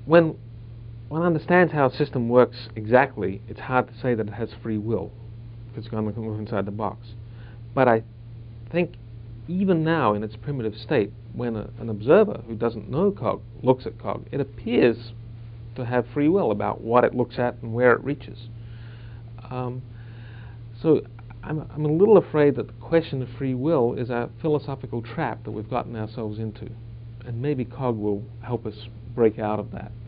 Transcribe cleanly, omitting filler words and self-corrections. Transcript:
when one understands how a system works exactly, it's hard to say that it has free will, because it's going to move inside the box. But I think even now, in its primitive state, when an observer who doesn't know cog looks at cog, it appears to have free will about what it looks at and where it reaches. So I'm a little afraid that the question of free will is a philosophical trap that we've gotten ourselves into. And maybe cog will help us break out of that.